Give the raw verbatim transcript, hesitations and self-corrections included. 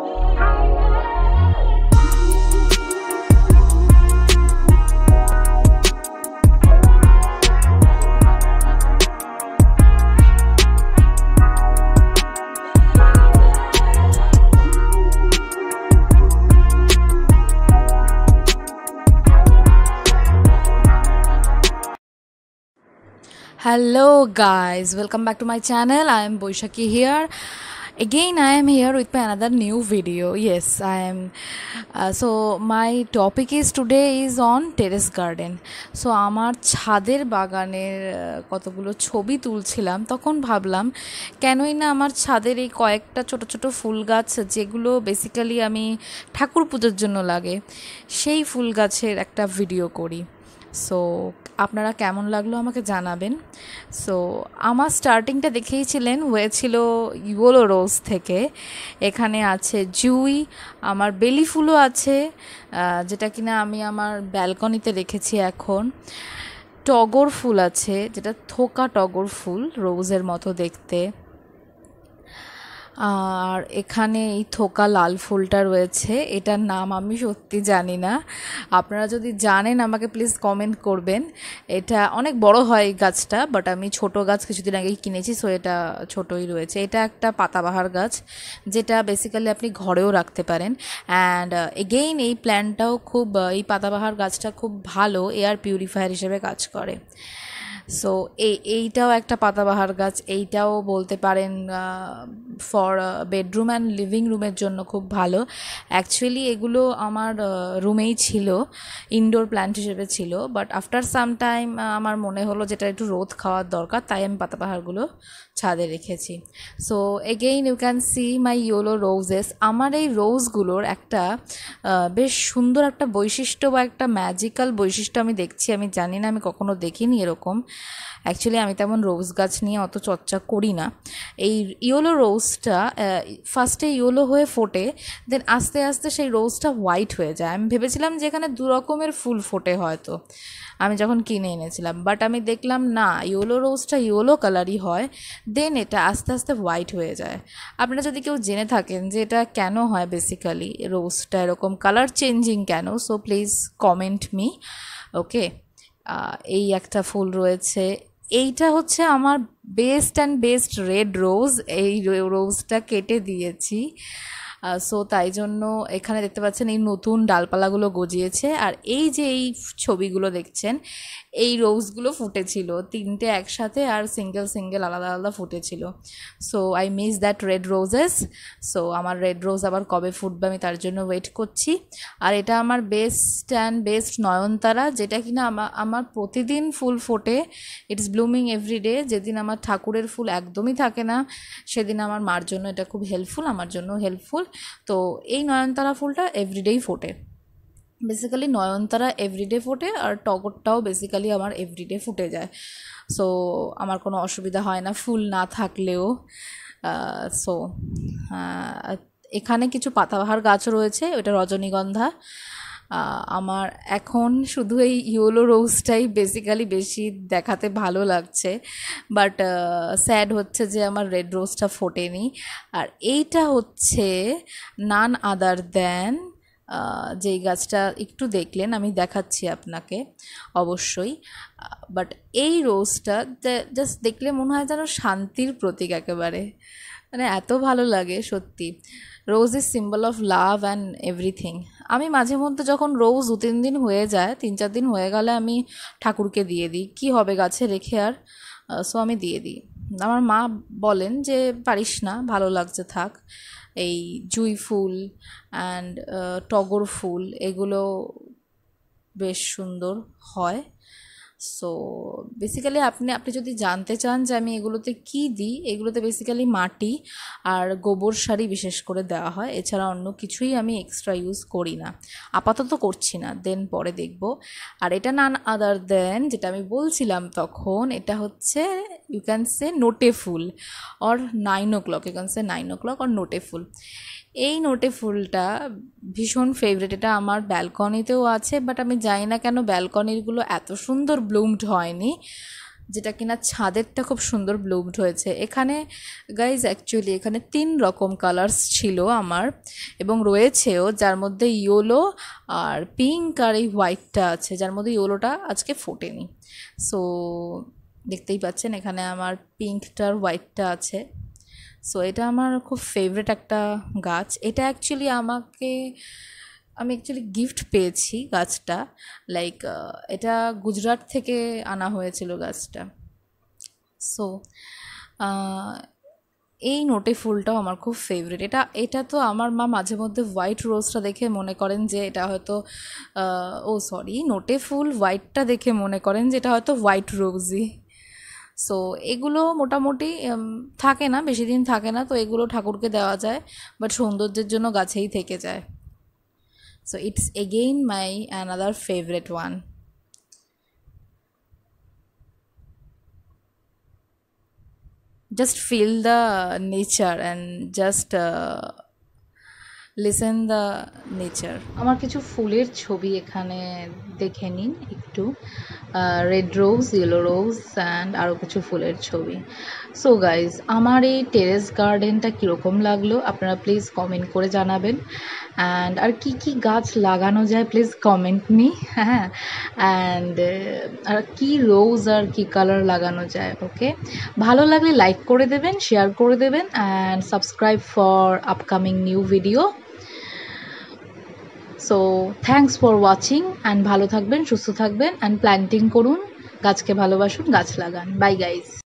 Hello guys, welcome back to my channel. I am Boishaki here. Again I am here with my another new video. Yes, I am uh, so my topic is today is on terrace garden. So আমার ছাদের বাগানের কতগুলো ছবি তুলছিলাম, তখন ভাবলাম কেনই না আমার ছাদের এই কয়েকটা ছোট ছোট ফুল গাছ যেগুলো বেসিক্যালি আমি ঠাকুর পূজার জন্য লাগে, সেই ফুল গাছের একটা ভিডিও করি। সো আপনারা কেমন লাগলো আমাকে জানাবেন। সো আমার স্টার্টিংটা দেখেইছিলেন হয়েছিল ইয়োলো রোজ থেকে। এখানে আছে জুই, আমার বেলি ফুলও আছে যেটা কিনা আমি আমার ব্যালকনিতে রেখেছি। এখন টগর ফুল আছে, যেটা থোকা টগর ফুল, রোজের মতো দেখতে। আর এখানে এই থোকা লাল ফুলটা রয়েছে, এটার নাম আমি সত্যি জানি না। আপনারা যদি জানেন আমাকে প্লিজ কমেন্ট করবেন। এটা অনেক বড় হয় এই গাছটা, বাট আমি ছোট গাছ কিছুদিন আগেই কিনেছি, সো এটা ছোটই রয়েছে। এটা একটা পাতাবাহার গাছ, যেটা বেসিক্যালি আপনি ঘরেও রাখতে পারেন। অ্যান্ড এগেইন এই প্ল্যান্টটাও খুব, এই পাতাবাহার গাছটা খুব ভালো এয়ার পিউরিফায়ার হিসেবে কাজ করে। সো এই এইটাও একটা পাতাবাহার গাছ, এইটাও বলতে পারেন ফর বেডরুম অ্যান্ড লিভিং রুমের জন্য খুব ভালো। অ্যাকচুয়ালি এগুলো আমার রুমেই ছিল, ইনডোর প্ল্যান্ট হিসেবে ছিল, বাট আফটার সাম টাইম আমার মনে হলো যেটা একটু রোদ খাওয়ার দরকার, তাই আমি পাতাবাহারগুলো ছাদে রেখেছি। So again you can see my yellow roses. আমার এই রোজগুলোর একটা বেশ সুন্দর একটা বৈশিষ্ট্য বা একটা ম্যাজিক্যাল বৈশিষ্ট্য আমি দেখছি। আমি জানি না, আমি কখনো দেখিনি এরকম। অ্যাকচুয়ালি আমি তেমন রোজ গাছ নিয়ে অত চর্চা করি না। এই ইয়েলো রোজটা ফার্স্টে ইয়েলো হয়ে ফোটে, দেন আস্তে আস্তে সেই রোজটা হোয়াইট হয়ে যায়। আমি ভেবেছিলাম যে এখানে দু রকমের ফুল ফোটে হয়তো, আমি যখন কিনে এনেছিলাম, বাট আমি দেখলাম না, ইয়েলো রোজটা ইয়েলো কালারই হয়, দেন এটা আস্তে আস্তে হোয়াইট হয়ে যায়। আপনারা যদি কেউ জেনে থাকেন যে এটা কেন হয়, বেসিক্যালি রোজটা এরকম কালার চেঞ্জিং কেন, so please comment me. Okay, এই একটা ফুল রয়েছে, এইটা হচ্ছে আমার best and best red rose. এই রোজটা কেটে দিয়েছি, সো তাই জন্য এখানে দেখতে পাচ্ছেন এই নতুন ডালপালাগুলো গজিয়েছে। আর এই যে এই ছবিগুলো দেখছেন, এই রোজগুলো ফুটেছিল তিনটে একসাথে, আর সিঙ্গেল সিঙ্গেল আলাদা আলাদা ফুটেছিল। So I miss that red roses. So আমার রেড রোজ আবার কবে ফুটবে আমি তার জন্য ওয়েট করছি। আর এটা আমার বেস্ট অ্যান্ড বেস্ট নয়নতারা, যেটা কিনা আমার আমার প্রতিদিন ফুল ফোটে, ইটস ব্লুমিং এভরিডে। যেদিন আমার ঠাকুরের ফুল একদমই থাকে না, সেদিন আমার মার জন্য এটা খুব হেল্পফুল, আমার জন্য হেল্পফুল। তো এই নয়নতারা ফুলটা এভরিডেই ফোটে, বেসিক্যালি নয়নতারা এভরিডে ফোটে, আর টগরটাও বেসিক্যালি আমার এভরিডে ফুটে যায়। সো আমার কোনো অসুবিধা হয় না ফুল না থাকলেও। সো এখানে কিছু পাতাবাহার গাছ রয়েছে, ওটা রজনীগন্ধা। আমার এখন শুধু এই ইয়েলো রোজটাই বেসিক্যালি বেশি দেখাতে ভালো লাগছে, বাট স্যাড হচ্ছে যে আমার রেড রোজটা ফোটেনি। আর এইটা হচ্ছে নান আদার দ্যান, যেই গাছটা একটু দেখলেন, আমি দেখাচ্ছি আপনাকে অবশ্যই। বাট এই রোজটা জাস্ট দেখলে মনে হয় যেন শান্তির প্রতীক একেবারে, মানে এত ভালো লাগে সত্যি। Rose is symbol of love and everything. আমি মাঝে মধ্যে যখন রোজ দু তিন দিন হয়ে যায়, তিন চার দিন হয়ে গেলে আমি ঠাকুরকে দিয়ে দিই, কি হবে গাছে রেখে আর। সো আমি দিয়ে দিই। আমার মা বলেন যে পারিস না, ভালো লাগছে থাক। এই জুঁই ফুল অ্যান্ড টগর ফুল এগুলো বেশ সুন্দর হয়। সো বেসিক্যালি আপনি আপনি যদি জানতে চান যে আমি এগুলোতে কী দিই, এগুলোতে বেসিক্যালি মাটি আর গোবর সারই বিশেষ করে দেওয়া হয়, এছাড়া অন্য কিছুই আমি এক্সট্রা ইউজ করি না, আপাতত করছি না, দেন পরে দেখব। আর এটা নান আদার দেন যেটা আমি বলছিলাম তখন, এটা হচ্ছে ইউ ক্যান সে নোটে ফুল or nine o'clock, you can say nine o'clock or নোটে ফুল। এই নোটে ফুলটা ভীষণ ফেভারিট, এটা আমার ব্যালকনিতেও আছে, বাট আমি জানি না কেন ব্যালকনিরগুলো এত সুন্দর ব্লুমড হয়নি। যেটা কিনা ছাদেরটা খুব সুন্দর ব্লুমড হয়েছে। এখানে গাইজ অ্যাকচুয়ালি এখানে তিন রকম কালার্স ছিল আমার, এবং রয়েছেও, যার মধ্যে ইয়েলো আর পিঙ্ক আর এই হোয়াইটটা আছে, যার মধ্যে ইয়েলোটা আজকে ফোটেনি। সো দেখতেই পাচ্ছেন এখানে আমার পিঙ্কটার হোয়াইটটা আছে। সো এটা আমার খুব ফেভারিট একটা গাছ। এটা অ্যাকচুয়ালি আমাকে আমি অ্যাকচুয়ালি গিফট পেয়েছি গাছটা, লাইক এটা গুজরাট থেকে আনা হয়েছিল গাছটা। সো এই নোটে ফুলটাও আমার খুব ফেভারিট। এটা এটা তো আমার মা মাঝে মধ্যে হোয়াইট রোজটা দেখে মনে করেন যে এটা হয়তো ও সরি নোটে ফুল হোয়াইটটা দেখে মনে করেন যে এটা হয়তো হোয়াইট রোজই। সো এগুলো মোটামুটি থাকে না, বেশি দিন থাকে না, তো এগুলো ঠাকুরকে দেওয়া যায়, বাট সৌন্দর্যের জন্য গাছেই থেকে যায়। So it's again my another favourite one. Just feel the nature and just uh, listen the nature. আমার কিছু ফুলের ছবি এখানে দেখে নিন একটু, red rose, yellow rose and আরও কিছু ফুলের ছবি। সো গাইজ, আমার এই টেরেস গার্ডেনটা কীরকম লাগলো আপনারা প্লিজ কমেন্ট করে জানাবেন। অ্যান্ড আর কি কি গাছ লাগানো যায় প্লিজ কমেন্ট মি, হ্যাঁ। অ্যান্ড আর কি রোজ আর কি কালার লাগানো যায়, ওকে। ভালো লাগলে লাইক করে দেবেন, শেয়ার করে দেবেন, and subscribe for upcoming new video. So thanks for watching, and ভালো থাকবেন, সুস্থ থাকবেন, অ্যান্ড প্ল্যান্টিং করুন, গাছকে ভালোবাসুন, গাছ লাগান। Bye guys.